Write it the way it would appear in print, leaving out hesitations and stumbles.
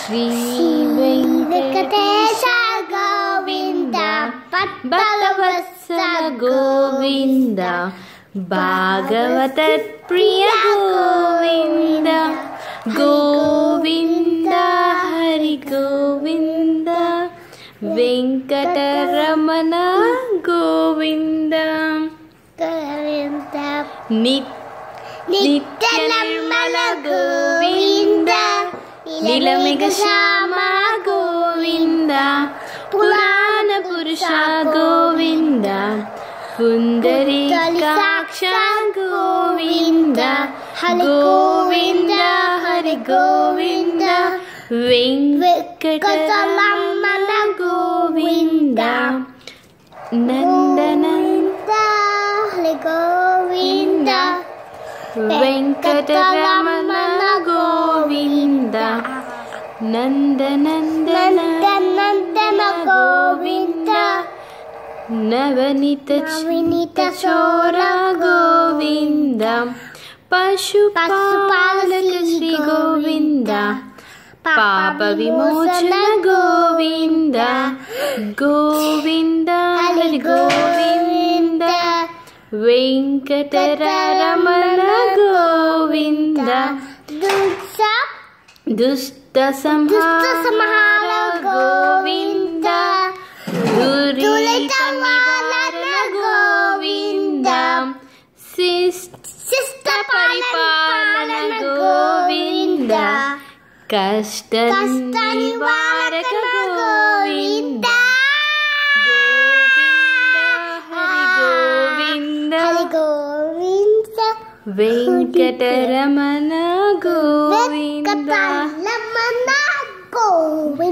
శ్రీ వెంకటేశ గోవింద భక్తవత్సల గోవింద భాగవత ప్రియ గోవింద గోవింద హరి గోవింద వెంకటరమణ గోవింద నిత్య నిర్మల గోవింద నీలమేఘ శ్యామ గోవింద పురాణ పురుష గోవింద పుండరీకాక్ష గోవింద గోవింద హరి గోవింద వెంకటరమణ గోవింద నందనంద హరి గోవింద వెంకటరమణ గోవింద నందనందన గోవింద నవనీత చోర గోవింద పశుపాలక శ్రీ గోవింద పాప విమోచన గోవింద గోవింద హరి గోవింద వెంకటరమణ గోవింద దుష్ట సంహార గోవింద దురిత నివారణ గోవింద శిష్ట పరిపాలన గోవింద కష్ట నివారక గోవింద వెంకటరమణ గోవింద